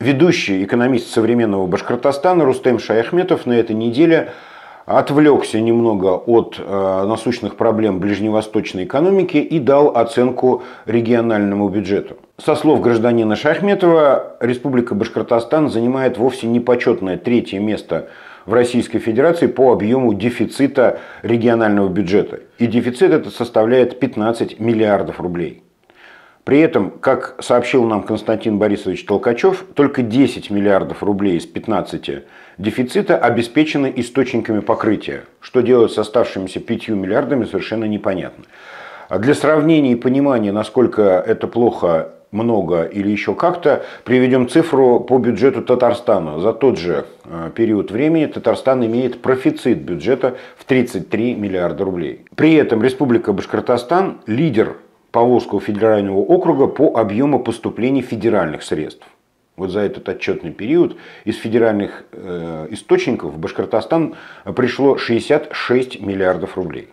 Ведущий экономист современного Башкортостана Рустем Шаяхметов на этой неделе отвлекся немного от насущных проблем ближневосточной экономики и дал оценку региональному бюджету. Со слов гражданина Шаяхметова, Республика Башкортостан занимает вовсе не почетное третье место в Российской Федерации по объему дефицита регионального бюджета. И дефицит этот составляет 15 миллиардов рублей. При этом, как сообщил нам Константин Борисович Толкачев, только 10 миллиардов рублей из 15 дефицита обеспечены источниками покрытия. Что делать с оставшимися 5 миллиардами, совершенно непонятно. А для сравнения и понимания, насколько это плохо, много или еще как-то, приведем цифру по бюджету Татарстана. За тот же период времени Татарстан имеет профицит бюджета в 33 миллиарда рублей. При этом Республика Башкортостан лидер Поволжского федерального округа по объему поступлений федеральных средств. Вот за этот отчетный период из федеральных источников в Башкортостан пришло 66 миллиардов рублей.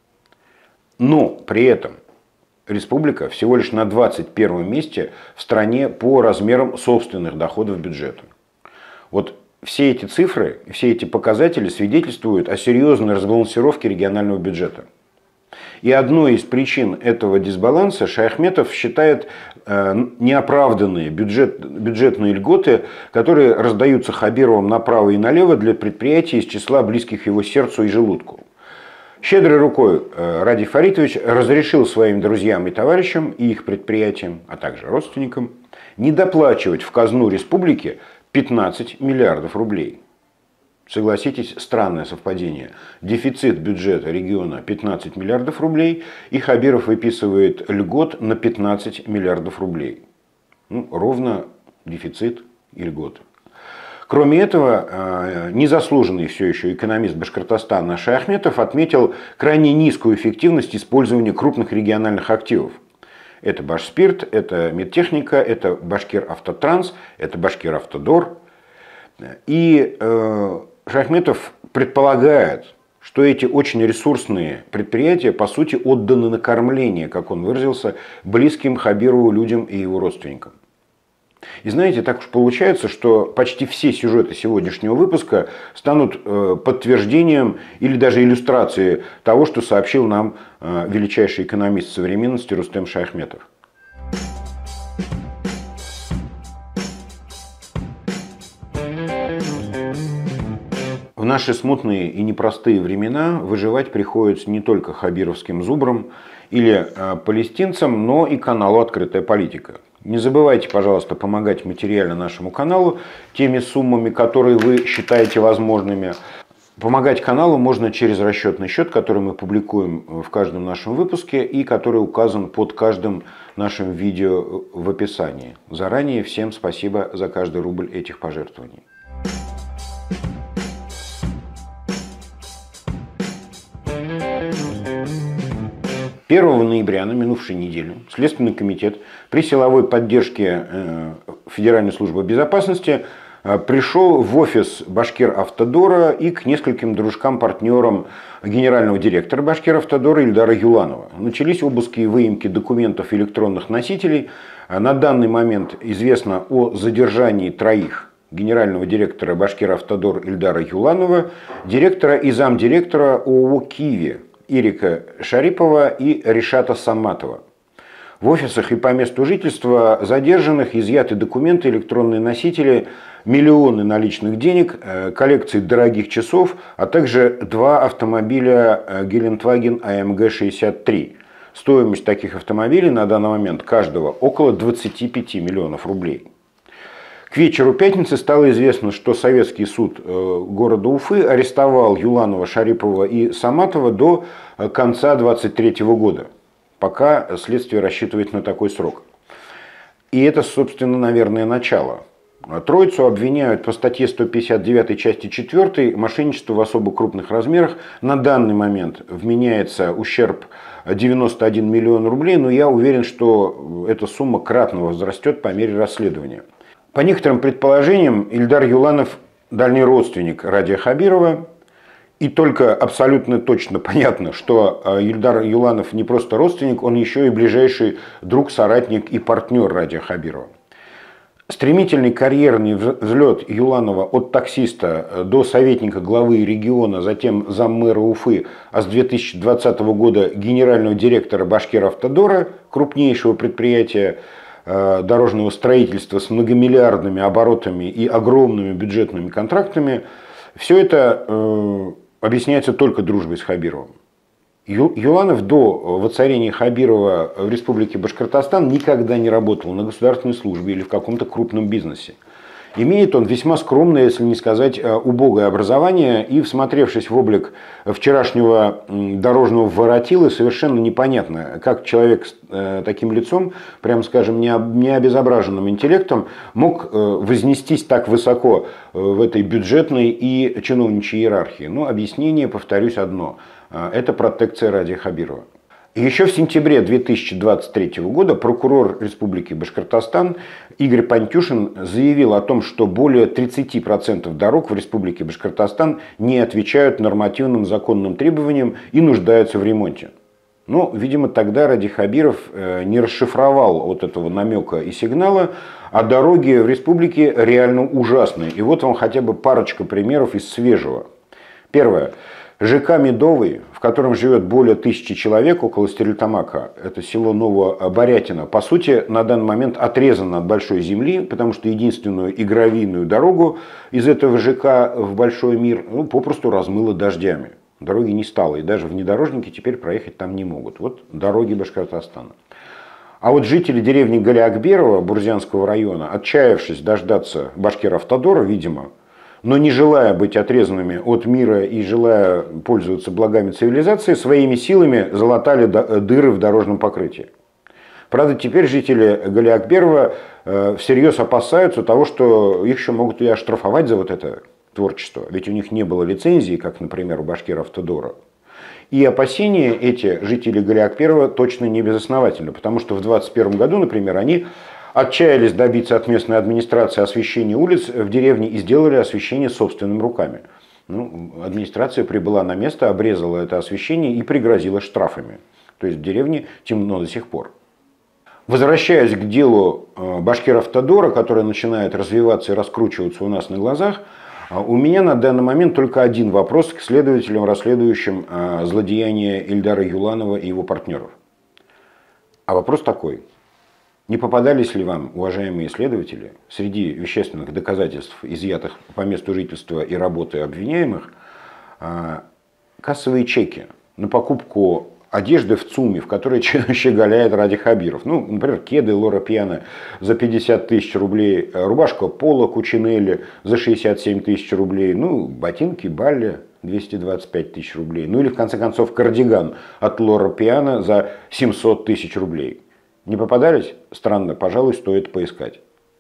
Но при этом республика всего лишь на 21 месте в стране по размерам собственных доходов бюджета. Вот все эти цифры, все эти показатели свидетельствуют о серьезной разбалансировке регионального бюджета. И одной из причин этого дисбаланса Шаяхметов считает неоправданные бюджетные льготы, которые раздаются Хабировым направо и налево для предприятий из числа близких его сердцу и желудку. Щедрой рукой Радий Фаритович разрешил своим друзьям и товарищам и их предприятиям, а также родственникам, недоплачивать в казну республики 15 миллиардов рублей. Согласитесь, странное совпадение. Дефицит бюджета региона 15 миллиардов рублей, и Хабиров выписывает льгот на 15 миллиардов рублей. Ну, ровно дефицит и льготы. Кроме этого, незаслуженный все еще экономист Башкортостана Шаяхметов отметил крайне низкую эффективность использования крупных региональных активов. Это Башспирт, это Медтехника, это Башкиравтотранс, это Башкиравтодор. И Шаяхметов предполагает, что эти очень ресурсные предприятия, по сути, отданы на кормление, как он выразился, близким Хабирову людям и его родственникам. И знаете, так уж получается, что почти все сюжеты сегодняшнего выпуска станут подтверждением или даже иллюстрацией того, что сообщил нам величайший экономист современности Рустем Шаяхметов. В наши смутные и непростые времена выживать приходится не только хабировским зубрам или палестинцам, но и каналу «Открытая политика». Не забывайте, пожалуйста, помогать материально нашему каналу теми суммами, которые вы считаете возможными. Помогать каналу можно через расчетный счет, который мы публикуем в каждом нашем выпуске и который указан под каждым нашим видео в описании. Заранее всем спасибо за каждый рубль этих пожертвований. 1 ноября на минувшей неделе Следственный комитет при силовой поддержке Федеральной службы безопасности пришел в офис Башкиравтодора и к нескольким дружкам-партнерам генерального директора Башкиравтодора Ильдара Юланова. Начались обыски и выемки документов электронных носителей. На данный момент известно о задержании троих: генерального директора Башкиравтодор Ильдара Юланова, директора и замдиректора ООО «Киви» Ирика Шарипова и Ришата Саматова. В офисах и по месту жительства задержанных изъяты документы, электронные носители, миллионы наличных денег, коллекции дорогих часов, а также 2 автомобиля Гелендваген АМГ-63. Стоимость таких автомобилей на данный момент каждого около 25 миллионов рублей. К вечеру пятницы стало известно, что Советский суд города Уфы арестовал Юланова, Шарипова и Саматова до конца 2023 года. Пока следствие рассчитывает на такой срок. И это, собственно, наверное, начало. Троицу обвиняют по статье 159 части 4 мошенничество в особо крупных размерах. На данный момент вменяется ущерб 91 миллион рублей, но я уверен, что эта сумма кратно возрастет по мере расследования. По некоторым предположениям, Ильдар Юланов дальний родственник Радия Хабирова. И только абсолютно точно понятно, что Ильдар Юланов не просто родственник, он еще и ближайший друг, соратник и партнер Радия Хабирова. Стремительный карьерный взлет Юланова от таксиста до советника главы региона, затем заммэра Уфы, а с 2020 года генерального директора Башкиравтодора, крупнейшего предприятия дорожного строительства с многомиллиардными оборотами и огромными бюджетными контрактами, все это объясняется только дружбой с Хабировым. Юланов до воцарения Хабирова в Республике Башкортостан никогда не работал на государственной службе или в каком-то крупном бизнесе. Имеет он весьма скромное, если не сказать убогое образование, и, всмотревшись в облик вчерашнего дорожного воротилы, совершенно непонятно, как человек с таким лицом, прямо скажем, необезображенным интеллектом, мог вознестись так высоко в этой бюджетной и чиновничьей иерархии. Но объяснение, повторюсь, одно. Это протекция ради Хабирова. Еще в сентябре 2023 года прокурор Республики Башкортостан Игорь Пантюшин заявил о том, что более 30% дорог в Республике Башкортостан не отвечают нормативным законным требованиям и нуждаются в ремонте. Но, видимо, тогда Ради Хабиров не расшифровал вот этого намека и сигнала, а дороги в республике реально ужасные. И вот вам хотя бы парочка примеров из свежего. Первое. ЖК «Медовый», в котором живет более 1000 человек около Стерлитамака, это село Новоборятино, по сути, на данный момент отрезано от большой земли, потому что единственную и гравийную дорогу из этого ЖК в большой мир попросту размыло дождями. Дороги не стало, и даже внедорожники теперь проехать там не могут. Вот дороги Башкортостана. А вот жители деревни Галиакберова Бурзянского района, отчаявшись дождаться Башкиравтодора, видимо, но не желая быть отрезанными от мира и желая пользоваться благами цивилизации, своими силами залатали дыры в дорожном покрытии. Правда, теперь жители Галиакберова всерьез опасаются того, что их еще могут и оштрафовать за вот это творчество. Ведь у них не было лицензии, как, например, у Башкиравтодора. И опасения эти жители Галиакберова точно не безосновательны, потому что в 2021 году, например, они отчаялись добиться от местной администрации освещения улиц в деревне и сделали освещение собственными руками. Администрация прибыла на место, обрезала это освещение и пригрозила штрафами. То есть в деревне темно до сих пор. Возвращаясь к делу Башкиравтодора, которое начинает развиваться и раскручиваться у нас на глазах, у меня на данный момент только один вопрос к следователям, расследующим злодеяния Ильдара Юланова и его партнеров. А вопрос такой. Не попадались ли вам, уважаемые следователи, среди вещественных доказательств, изъятых по месту жительства и работы обвиняемых, кассовые чеки на покупку одежды в ЦУМе, в которой щеголяет Ради Хабиров? Например, кеды Лора Пиано за 50 тысяч рублей, рубашка Поло Кучинелли за 67 тысяч рублей, ботинки Балли 225 тысяч рублей, или, в конце концов, кардиган от Лора Пиано за 700 тысяч рублей. Не попадались? Странно, пожалуй, стоит поискать.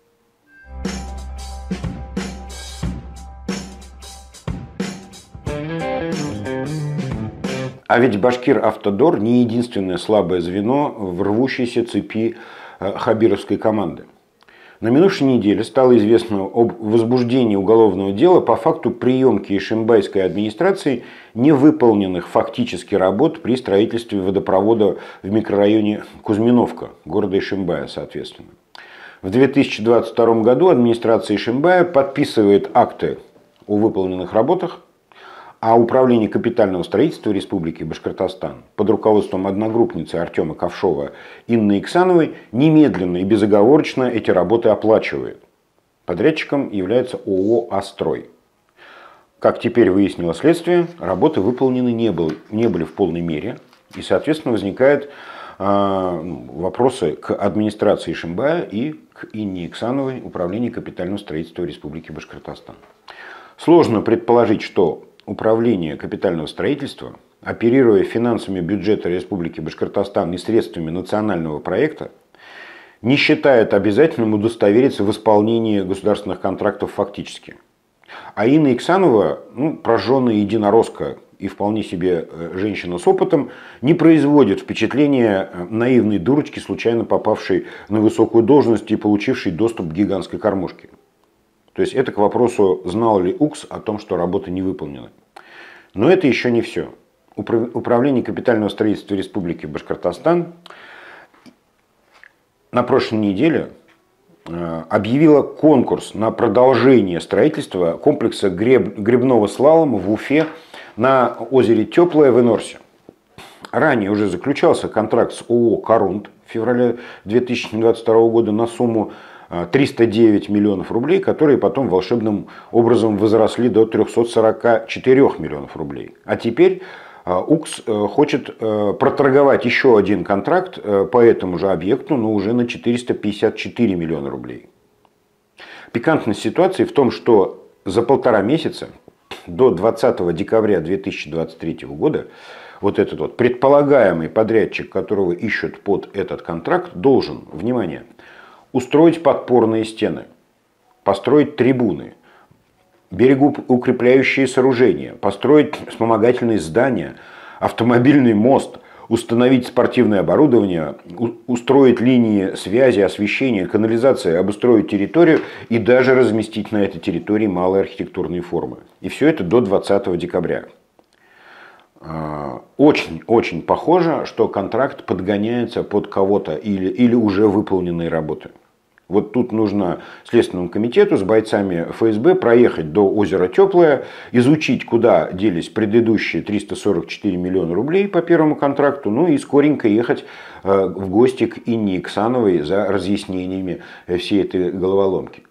А ведь Башкиравтодор не единственное слабое звено в рвущейся цепи хабировской команды. На минувшей неделе стало известно об возбуждении уголовного дела по факту приемки ишимбайской администрацией невыполненных фактически работ при строительстве водопровода в микрорайоне Кузьминовка, города Ишимбая, соответственно. В 2022 году администрация Ишимбая подписывает акты о выполненных работах, а Управление капитального строительства Республики Башкортостан под руководством одногруппницы Артема Ковшова Инны Иксановой немедленно и безоговорочно эти работы оплачивает. Подрядчиком является ООО «Астрой». Как теперь выяснило следствие, работы выполнены не были в полной мере, и, соответственно, возникают вопросы к администрации Ишимбая и к Инне Иксановой, Управлению капитального строительства Республики Башкортостан. Сложно предположить, что Управление капитального строительства, оперируя финансами бюджета Республики Башкортостан и средствами национального проекта, не считает обязательным удостовериться в исполнении государственных контрактов фактически. А Инна Иксанова, прожженная единоросска и вполне себе женщина с опытом, не производит впечатления наивной дурочки, случайно попавшей на высокую должность и получившей доступ к гигантской кормушке. То есть это к вопросу, знал ли УКС о том, что работа не выполнена. Но это еще не все. Управление капитального строительства Республики Башкортостан на прошлой неделе объявила конкурс на продолжение строительства комплекса гребного слалома в Уфе на озере Теплое в Инорсе. Ранее уже заключался контракт с ООО «Корунд» в феврале 2022 года на сумму 309 миллионов рублей, которые потом волшебным образом возросли до 344 миллионов рублей. А теперь УКС хочет проторговать еще один контракт по этому же объекту, но уже на 454 миллиона рублей. Пикантность ситуации в том, что за 1,5 месяца до 20 декабря 2023 года вот этот вот предполагаемый подрядчик, которого ищут под этот контракт, должен, внимание, устроить подпорные стены, построить трибуны, берегоукрепляющие сооружения, построить вспомогательные здания, автомобильный мост, установить спортивное оборудование, устроить линии связи, освещения, канализации, обустроить территорию и даже разместить на этой территории малые архитектурные формы. И все это до 20 декабря. Очень похоже, что контракт подгоняется под кого-то или уже выполненные работы. Вот тут нужно Следственному комитету с бойцами ФСБ проехать до озера Теплое, изучить, куда делись предыдущие 344 миллиона рублей по первому контракту, ну и скоренько ехать в гости к Инне Иксановой за разъяснениями всей этой головоломки.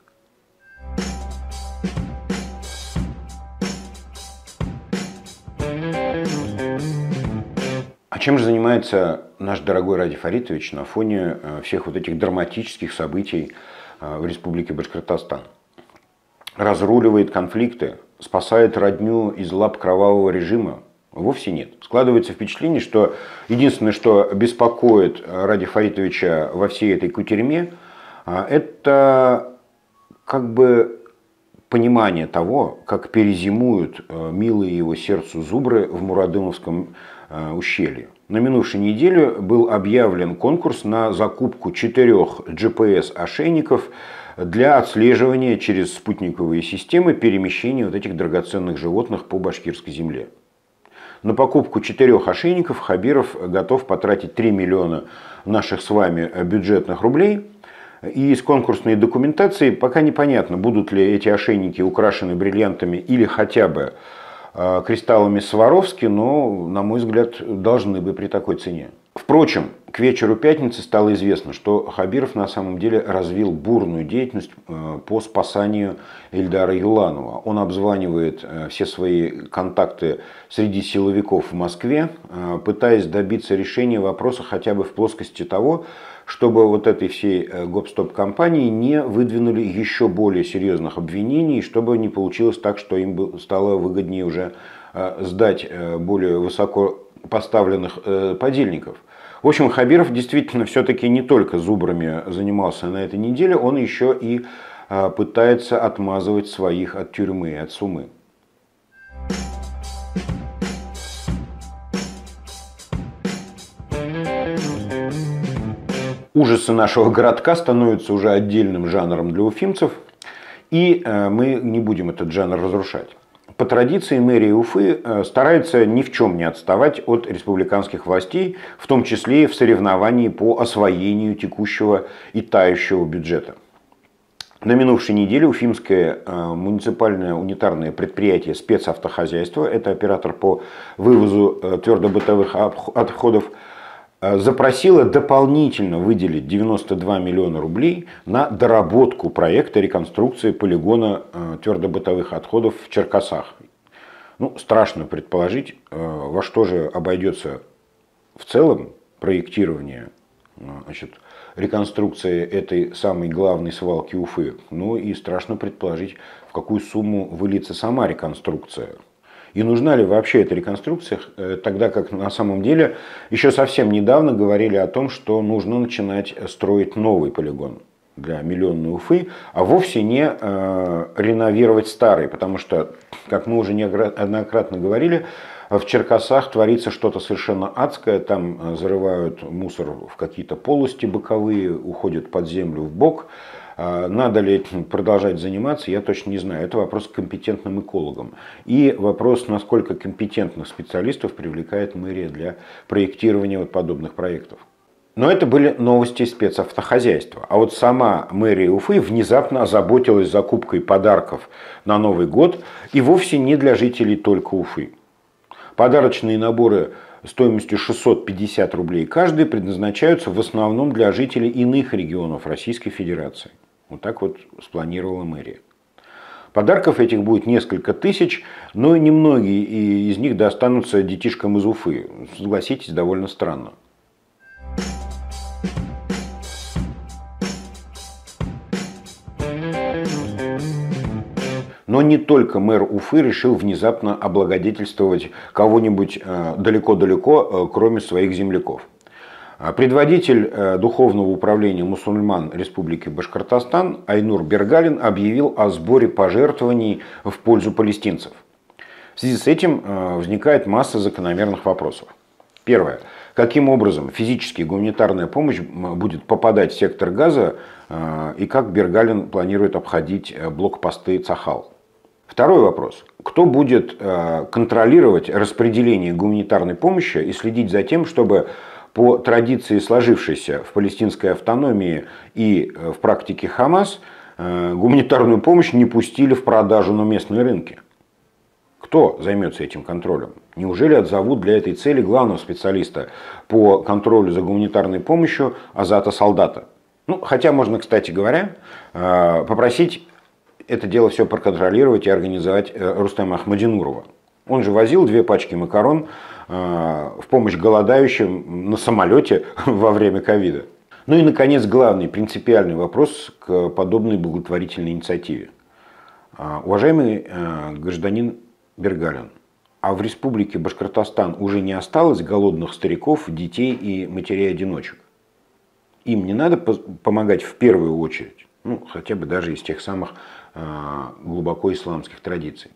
А чем же занимается наш дорогой Ради Фаритович на фоне всех вот этих драматических событий в Республике Башкортостан? Разруливает конфликты, спасает родню из лап кровавого режима? Вовсе нет. Складывается впечатление, что единственное, что беспокоит Ради Фаритовича во всей этой кутерьме, это как бы понимание того, как перезимуют милые его сердцу зубры в Мурадымовском ущелье. На минувшей неделе был объявлен конкурс на закупку 4 GPS-ошейников для отслеживания через спутниковые системы перемещения вот этих драгоценных животных по башкирской земле. На покупку 4 ошейников Хабиров готов потратить 3 миллиона наших с вами бюджетных рублей. И из конкурсной документации пока непонятно, будут ли эти ошейники украшены бриллиантами или хотя бы кристаллами Сваровски, но, на мой взгляд, должны бы при такой цене. Впрочем, к вечеру пятницы стало известно, что Хабиров на самом деле развил бурную деятельность по спасанию Ильдара Юланова. Он обзванивает все свои контакты среди силовиков в Москве, пытаясь добиться решения вопроса хотя бы в плоскости того, чтобы вот этой всей гоп-стоп-компании не выдвинули еще более серьезных обвинений, чтобы не получилось так, что им стало выгоднее уже сдать более высоко поставленных подельников. В общем, Хабиров действительно все-таки не только зубрами занимался на этой неделе, он еще и пытается отмазывать своих от тюрьмы, от сумы. Ужасы нашего городка становятся уже отдельным жанром для уфимцев, и мы не будем этот жанр разрушать. По традиции мэрия Уфы старается ни в чем не отставать от республиканских властей, в том числе и в соревновании по освоению текущего и тающего бюджета. На минувшей неделе уфимское муниципальное унитарное предприятие спецавтохозяйства, это оператор по вывозу твердобытовых отходов, запросила дополнительно выделить 92 миллиона рублей на доработку проекта реконструкции полигона твердобытовых отходов в Черкасах. Ну, страшно предположить, во что же обойдется в целом проектирование, реконструкции этой самой главной свалки Уфы. Ну и страшно предположить, в какую сумму выльется сама реконструкция. И нужна ли вообще эта реконструкция, тогда как на самом деле еще совсем недавно говорили о том, что нужно начинать строить новый полигон для миллионной Уфы, а вовсе не реновировать старый, потому что, как мы уже неоднократно говорили, в Черкасах творится что-то совершенно адское, там зарывают мусор в какие-то полости боковые, уходят под землю в бок. Надо ли этим продолжать заниматься, я точно не знаю. Это вопрос к компетентным экологам. И вопрос, насколько компетентных специалистов привлекает мэрия для проектирования вот подобных проектов. Но это были новости спецавтохозяйства. А вот сама мэрия Уфы внезапно озаботилась закупкой подарков на Новый год и вовсе не для жителей только Уфы. Подарочные наборы стоимостью 650 рублей каждый предназначаются в основном для жителей иных регионов Российской Федерации. Вот так вот спланировала мэрия. Подарков этих будет несколько тысяч, но немногие из них достанутся детишкам из Уфы. Согласитесь, довольно странно. Но не только мэр Уфы решил внезапно облагодетельствовать кого-нибудь далеко-далеко, кроме своих земляков. Предводитель Духовного управления мусульман Республики Башкортостан Айнур Бергалин объявил о сборе пожертвований в пользу палестинцев. В связи с этим возникает масса закономерных вопросов. Первое. Каким образом физически гуманитарная помощь будет попадать в сектор Газа и как Бергалин планирует обходить блокпосты Цахал? Второй вопрос. Кто будет контролировать распределение гуманитарной помощи и следить за тем, чтобы по традиции, сложившейся в палестинской автономии и в практике Хамас, гуманитарную помощь не пустили в продажу на местные рынки? Кто займется этим контролем? Неужели отзовут для этой цели главного специалиста по контролю за гуманитарной помощью Азата Солдата? Хотя можно, кстати говоря, попросить это дело все проконтролировать и организовать Рустема Ахмадинурова. Он же возил 2 пачки макарон в помощь голодающим на самолете во время ковида. Ну и, наконец, главный принципиальный вопрос к подобной благотворительной инициативе. Уважаемый гражданин Бергалин, а в Республике Башкортостан уже не осталось голодных стариков, детей и матерей-одиночек? Им не надо помогать в первую очередь, хотя бы даже из тех самых глубоко исламских традиций.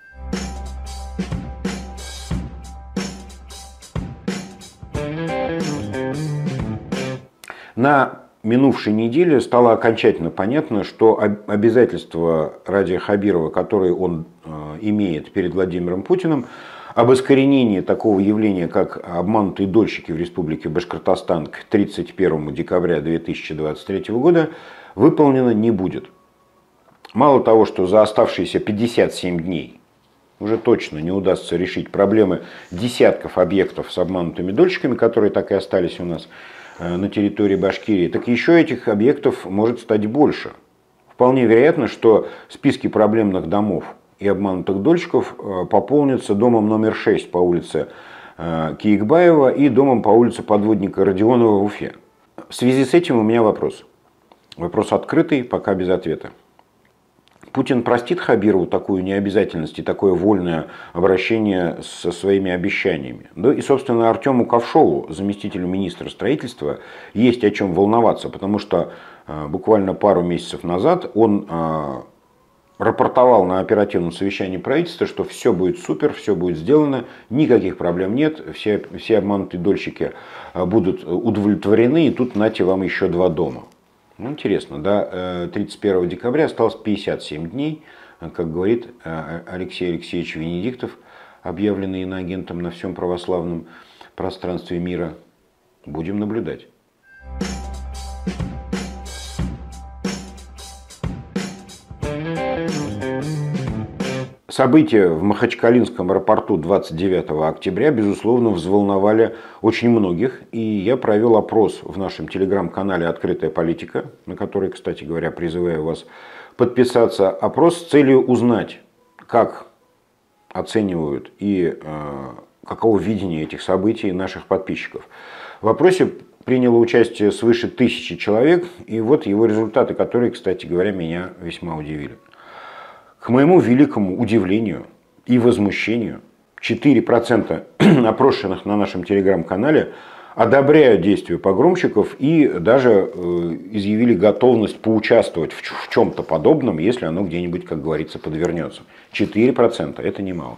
На минувшей неделе стало окончательно понятно, что обязательства Радия Хабирова, которые он имеет перед Владимиром Путиным, об искоренении такого явления, как обманутые дольщики в Республике Башкортостан к 31 декабря 2023 года, выполнено не будет. Мало того, что за оставшиеся 57 дней уже точно не удастся решить проблемы десятков объектов с обманутыми дольщиками, которые так и остались у нас на территории Башкирии, так еще этих объектов может стать больше. Вполне вероятно, что списки проблемных домов и обманутых дольщиков пополнятся домом номер 6 по улице Киикбаева и домом по улице подводника Родионова в Уфе. В связи с этим у меня вопрос. Вопрос открытый, пока без ответа. Путин простит Хабирову такую необязательность и такое вольное обращение со своими обещаниями. Да и, собственно, Артему Ковшову, заместителю министра строительства, есть о чем волноваться, потому что буквально пару месяцев назад он рапортовал на оперативном совещании правительства, что все будет супер, все будет сделано, никаких проблем нет, все обманутые дольщики будут удовлетворены, и тут нате вам еще 2 дома. Интересно, до 31 декабря осталось 57 дней, как говорит Алексей Алексеевич Венедиктов, объявленный иноагентом на всем православном пространстве мира. Будем наблюдать. События в Махачкалинском аэропорту 29 октября, безусловно, взволновали очень многих. И я провел опрос в нашем телеграм-канале «Открытая политика», на который, кстати говоря, призываю вас подписаться. Опрос с целью узнать, как оценивают и каково видение этих событий наших подписчиков. В опросе приняло участие свыше 1000 человек. И вот его результаты, которые, кстати говоря, меня весьма удивили. К моему великому удивлению и возмущению, 4% опрошенных на нашем телеграм-канале одобряют действия погромщиков и даже изъявили готовность поучаствовать в чем-то подобном, если оно где-нибудь, как говорится, подвернется. 4% это немало.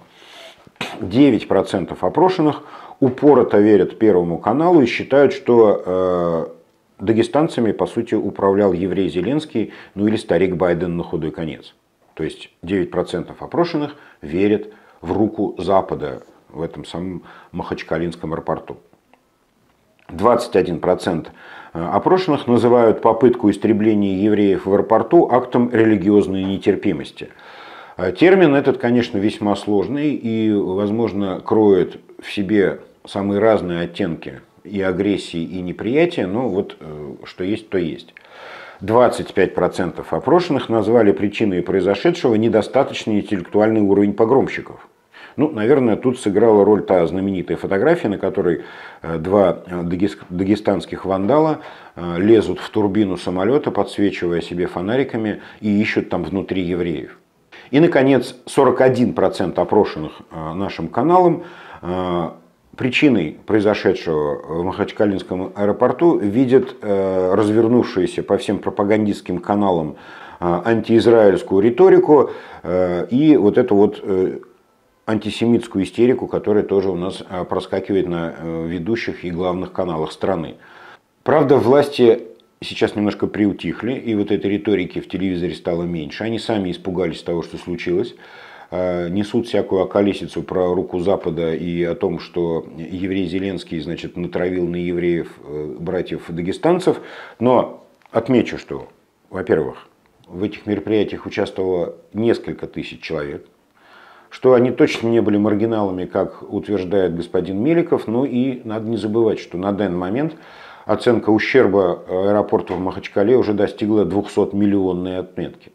9% опрошенных упорото верят Первому каналу и считают, что дагестанцами, по сути, управлял еврей Зеленский, или старик Байден на худой конец. То есть 9% опрошенных верят в руку Запада в этом самом Махачкалинском аэропорту. 21% опрошенных называют попытку истребления евреев в аэропорту актом религиозной нетерпимости. Термин этот, конечно, весьма сложный и, возможно, кроет в себе самые разные оттенки и агрессии, и неприятия, но вот что есть, то есть. 25% опрошенных назвали причиной произошедшего недостаточный интеллектуальный уровень погромщиков. Ну, наверное, тут сыграла роль та знаменитая фотография, на которой два дагестанских вандала лезут в турбину самолета, подсвечивая себе фонариками, и ищут там внутри евреев. И, наконец, 41% опрошенных нашим каналом причиной произошедшего в Махачкалинском аэропорту видят развернувшуюся по всем пропагандистским каналам антиизраильскую риторику и вот эту вот антисемитскую истерику, которая тоже у нас проскакивает на ведущих и главных каналах страны. Правда, власти сейчас немножко приутихли, и вот этой риторики в телевизоре стало меньше. Они сами испугались того, что случилось. Несут всякую околесицу про руку Запада и о том, что еврей Зеленский, значит, натравил на евреев братьев-дагестанцев. Но отмечу, что, во-первых, в этих мероприятиях участвовало несколько тысяч человек, что они точно не были маргиналами, как утверждает господин Меликов. Ну и надо не забывать, что на данный момент оценка ущерба аэропорту в Махачкале уже достигла 200-миллионной отметки.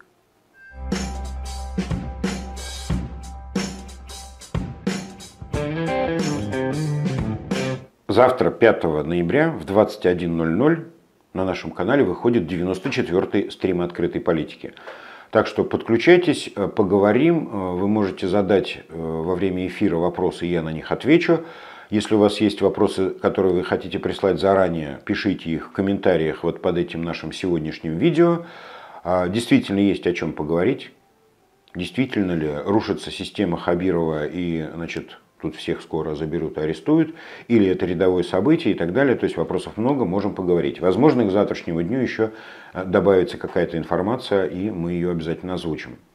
Завтра, 5 ноября в 21:00 на нашем канале выходит 94-й стрим открытой политики. Так что подключайтесь, поговорим. Вы можете задать во время эфира вопросы, и я на них отвечу. Если у вас есть вопросы, которые вы хотите прислать заранее, пишите их в комментариях вот под этим нашим сегодняшним видео. Действительно есть о чем поговорить. Действительно ли рушится система Хабирова и, значит, тут всех скоро заберут и арестуют, или это рядовое событие и так далее. То есть вопросов много, можем поговорить. Возможно, к завтрашнему дню еще добавится какая-то информация, и мы ее обязательно озвучим.